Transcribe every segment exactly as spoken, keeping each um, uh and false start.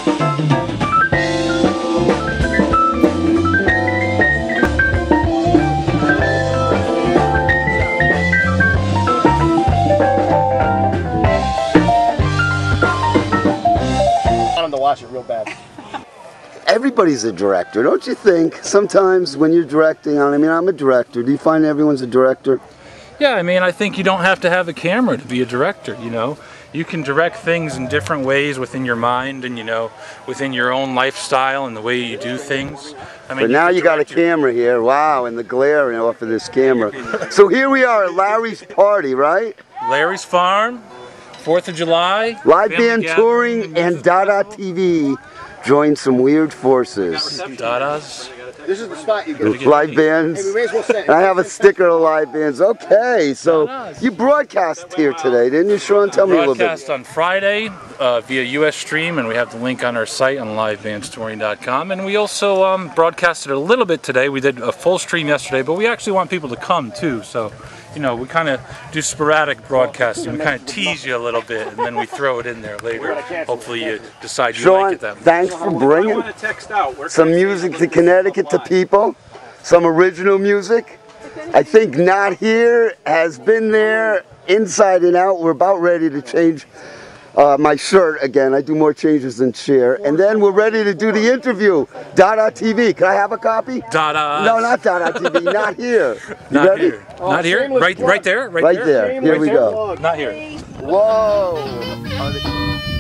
Watch it real bad. Everybody's a director, don't you think? Sometimes when you're directing, I mean, I'm a director. Do you find everyone's a director? Yeah, I mean, I think you don't have to have a camera to be a director, you know? You can direct things in different ways within your mind and, you know, within your own lifestyle and the way you do things. I mean, but now you, you got a camera here, wow, and the glare off of this camera. So here we are at Larry's party, right? Larry's Farm. fourth of July. Live band touring and Dada T V joined some weird forces. Dadas. This is the spot you get. Live bands. Hey, we may as well say. I have a sticker of live bands. Okay, so you broadcast here today, didn't you, Sean? Tell me a little bit. Broadcast on Friday uh, via U S Stream, and we have the link on our site on live bands touring dot com. And we also um, broadcasted a little bit today. We did a full stream yesterday, but we actually want people to come too. So, you know, we kind of do sporadic broadcasting. We kind of tease you a little bit, and then we throw it in there later. Hopefully you decide you Sean, like it that much. Thanks for bringing some music to Connecticut to people, some original music. I think Not Here has been there inside and out. We're about ready to change uh, my shirt again. I do more changes than Cher. And then we're ready to do the interview. Dada T V. Can I have a copy? Dada. No, not Dada T V. Not Here. You not ready? here. Oh, not here. Right, right there. Right, right there. there. Here right we there. go. Not here. Whoa.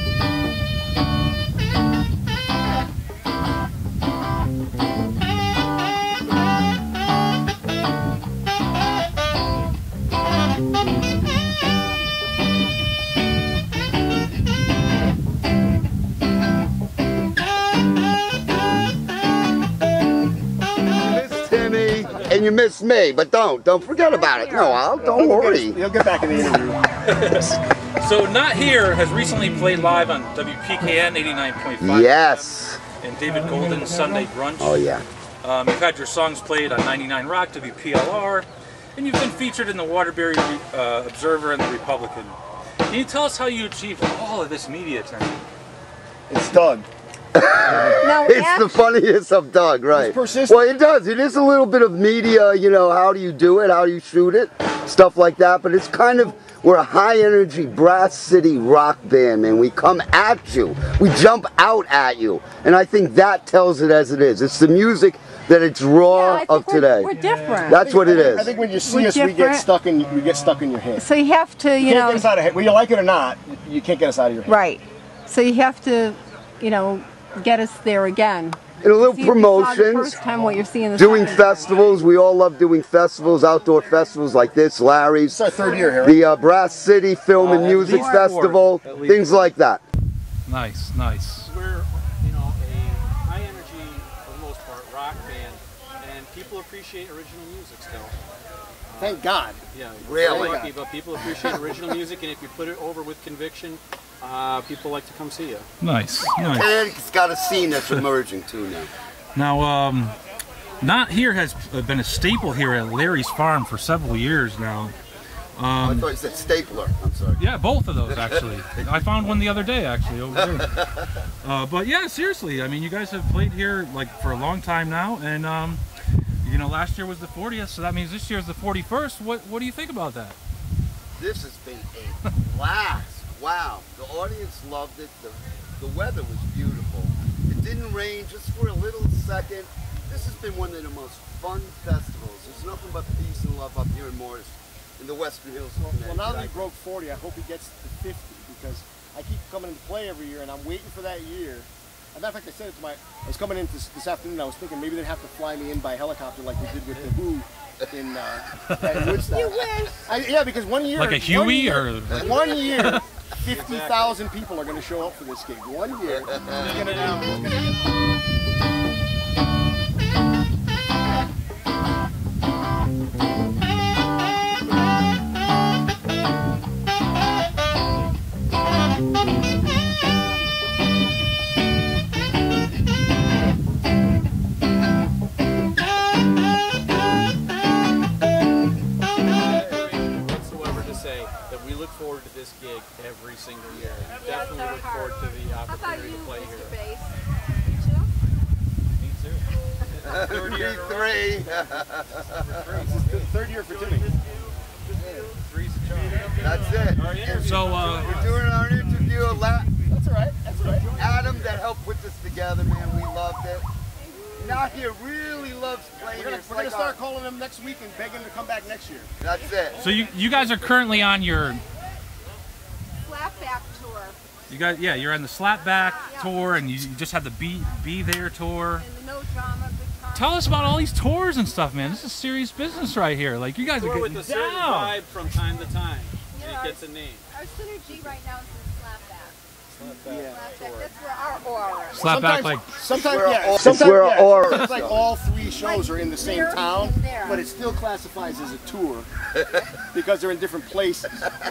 And you miss me, but don't, don't forget about it. No, I'll, don't worry. You'll get back in the interview. So Not Here has recently played live on W P K N eighty-nine point five. Yes. And David Golden's Sunday Brunch. Oh yeah. Um, you've had your songs played on ninety-nine Rock, W P L R, and you've been featured in the Waterbury uh, Observer and the Republican. Can you tell us how you achieved all of this media attention? It's Doug. No, it's actually the funniest of Doug, right? Well, it does. It is a little bit of media, you know, how do you do it, how do you shoot it, stuff like that. But it's kind of, we're a high energy brass city rock band, man. We come at you. We jump out at you. And I think that tells it as it is. It's the music that it's raw yeah, of we're, today. We're different. That's what it is. I think when you see we're us, different. we get stuck in we get stuck in your head. So you have to, you, you know, can't get us out of head. Whether you like it or not, you can't get us out of your head. Right. So you have to, you know, get us there again. And a little see promotions. The first time what you're seeing the doing festivals. We all love doing festivals, outdoor festivals like this, Larry's. It's our third year here. The uh, Brass City Film uh, and Music least Festival, things like that. Nice, nice. We're, you know, a high energy, for the most part, rock band, and people appreciate original music still. Uh, Thank God. Yeah, really. Lucky, but people appreciate original music, and if you put it over with conviction, uh, people like to come see you. Nice, nice. Connecticut's got a scene that's emerging too now. Now, um, Not Here has been a staple here at Larry's Farm for several years now. Um, I thought you said stapler. I'm sorry. Yeah, both of those actually. I found one the other day actually over there. Uh, but yeah, seriously, I mean, you guys have played here like for a long time now, and um, you know, last year was the fortieth, so that means this year's the forty-first. What What do you think about that? This has been a blast. Wow, the audience loved it. The, the weather was beautiful. It didn't rain just for a little second. This has been one of the most fun festivals. There's nothing but peace and love up here in Morris, in the Western Hills of Connecticut. Well, now that he broke forty, I hope he gets to fifty, because I keep coming into play every year, and I'm waiting for that year. As a matter of fact, I said it to my, I was coming in this, this afternoon, I was thinking maybe they'd have to fly me in by helicopter like they did with the Who in uh, at Woodstock. You wish. I, yeah, because one year, Like a Huey year, or like one year, fifty thousand people are going to show up for this gig. One year, it's going to be. Forward to this gig every single year. Definitely look forward to the opportunity to play here. Third year in a row. three. This is the third year for Timmy. Three's a charm. That's it. Our interview. So, uh, We're doing our interview a lot. That's all right. That's all right. Adam that helped put this together, man, we loved it. Not here really loves playing. We're gonna, It's we're like gonna start our- calling them next week and begging to come back next year. That's it. so you you guys are currently on your Slapback tour. you guys yeah you're on the Slapback tour, and you, you just had the Be Be There tour. And the No Drama Guitar. Tell us about all these tours and stuff, man. This is serious business right here. Like you guys Tour are with getting a certain down. vibe from time to time. Yeah, And our- it gets a name. Our synergy right now is in Slapback. Slapback. Slapback, that's where our aura is. Slapback like sometimes, We're yeah, all- sometimes, we're yeah, all- sometimes like all three shows are in the same There town, and there. but it still classifies as a tour because they're in different places.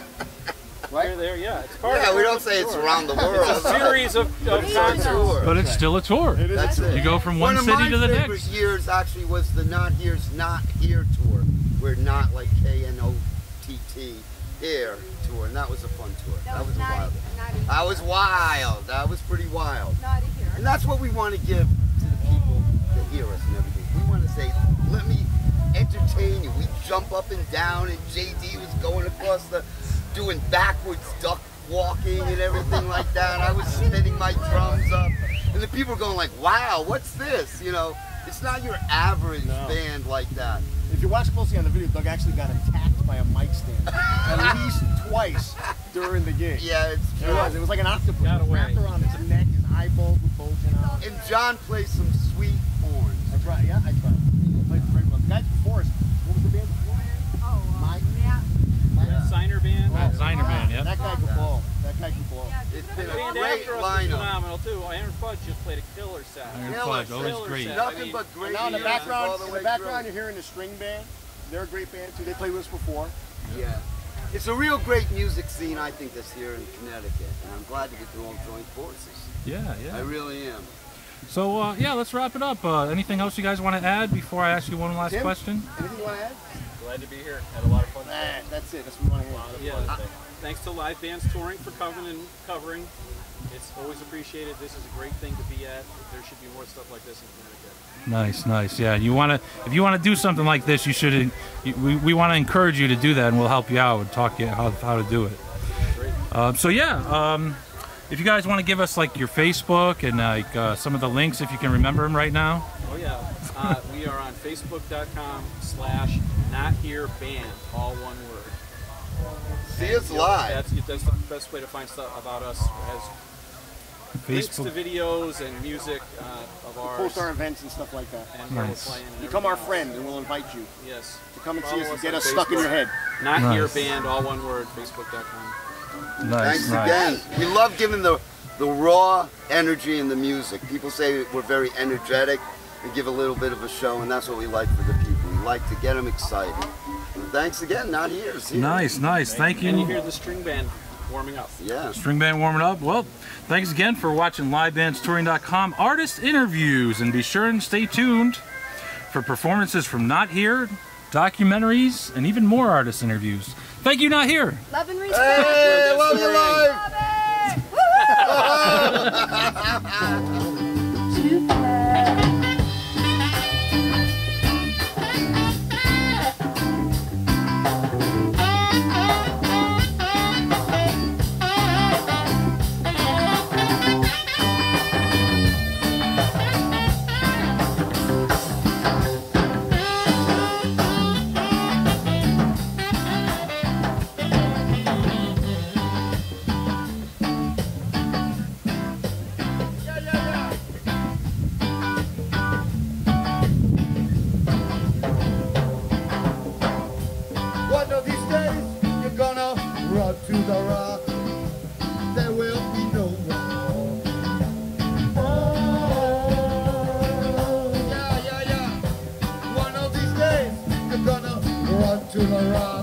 They're Right? there, yeah. It's part Yeah, of we the don't say it's tour. around the world. It's a series of, of It's our concerts. tour. but it's still a tour. It is. That's it. You go from one, of city my to the favorite next. years actually was the Not Here's Not Here tour. We're not like K N O T T Here tour, and that was a fun tour. That, That was was naughty, wild. naughty. That was wild. That was pretty wild. Naughty here. And that's what we want to give to the people that hear us and everything. We want to say, let me entertain you. We jump up and down, and J D was going across the, doing backwards duck walking and everything like that. I was spinning my drums up, and the people were going like, wow, what's this? You know, it's not your average No. band like that. If you watch closely on the video, Doug actually got attacked by a mic stand at least twice during the gig. Yeah, it's It true. was. It was like an octopus. Got It was wrapped away. around his neck, his eyeballs were bulging out. And John plays some sweet horns. I tried. Yeah, I tried. He played very well. The guys before us, what was the band before? Oh, uh, Mike. yeah. Yeah, Signer band. Oh, Ziner band, yeah. That guy could blow. That guy could blow. Yeah, It's give been it a a Band great after us was lineup. phenomenal too. Iron Fudge just played a killer set. Iron Yeah, Fudge, like always Sailor great. set. Nothing I mean, but great And now in the music all background, the in way the background, through. you're hearing the string band. They're a great band too. They played with us before. Yeah. It's a real great music scene, I think, that's here in Connecticut. And I'm glad that we can all join forces. Yeah, I yeah. really am. So uh, yeah, let's wrap it up. Uh, anything else you guys want to add before I ask you one last Tim? question? Anything you want to add? Glad to be here. Had a lot of fun. Nah, that's it. That's what we want to hear. Yeah. Thanks to live bands touring for covering and covering. It's always appreciated. This is a great thing to be at. There should be more stuff like this in Connecticut. Nice, nice. Yeah, you want to if you want to do something like this, you should. You, we we want to encourage you to do that, and we'll help you out and talk you how how to do it. Great. Um, so yeah, um, if you guys want to give us like your Facebook and like uh, some of the links, if you can remember them right now. Oh yeah. Uh, we are on Facebook dot com slash Not Here Band, all one word. See us live. That's, that's the best way to find stuff about us. It has links to Facebook. videos and music uh, of ours. Post our events and stuff like that. and where Nice. we're playing and Become our everything friend, and we'll invite you else. Yes. to come and see Follow us and us get on us stuck in your Facebook. head. Not Nice. Here Band, all one word, Facebook dot com. Nice, Thanks nice. again. We love giving the, the raw energy in the music. People say we're very energetic and give a little bit of a show, and that's what we like for the people. We like to get them excited. And thanks again, Not Here. See you. Nice, nice. Thank And you you. hear the string band warming up. Yeah. String band warming up. Well, thanks again for watching live bands touring dot com artist interviews, and be sure and stay tuned for performances from Not Here, documentaries, and even more artist interviews. Thank you, Not Here. Love and respect. Hey, love you live. Love it. Too bad. One of these days, you're gonna run to the rock. There will be no more. Oh, yeah, yeah, yeah. One of these days, you're gonna run to the rock.